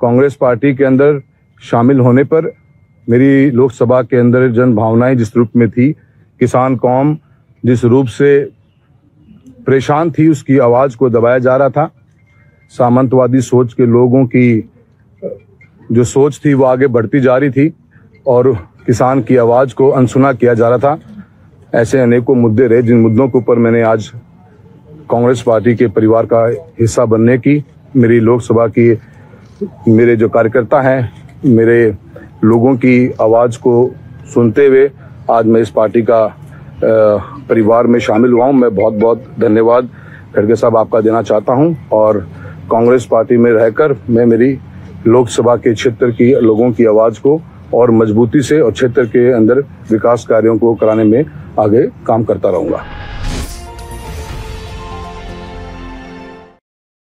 Congress party के अंदर शामिल होने पर मेरी लोकसभा के अंदर जन भावनाएं जिस रूप में थी, किसान कौम जिस रूप से परेशान थी, उसकी आवाज़ को दबाया जा रहा था। सामंतवादी सोच के लोगों की जो सोच थी वो आगे बढ़ती जा रही थी और किसान की आवाज़ को अनसुना किया जा रहा था। ऐसे अनेकों मुद्दे रहे जिन मुद्दों के ऊपर मैंने आज कांग्रेस पार्टी के परिवार का हिस्सा बनने की, मेरी लोकसभा की मेरे जो कार्यकर्ता हैं, मेरे लोगों की आवाज़ को सुनते हुए आज मैं इस पार्टी का परिवार में शामिल हुआ हूँ। मैं बहुत बहुत धन्यवाद खड़गे साहब आपका देना चाहता हूँ और कांग्रेस पार्टी में रहकर मैं मेरी लोकसभा के क्षेत्र की लोगों की आवाज़ को और मजबूती से और क्षेत्र के अंदर विकास कार्यों को कराने में आगे काम करता रहूँगा।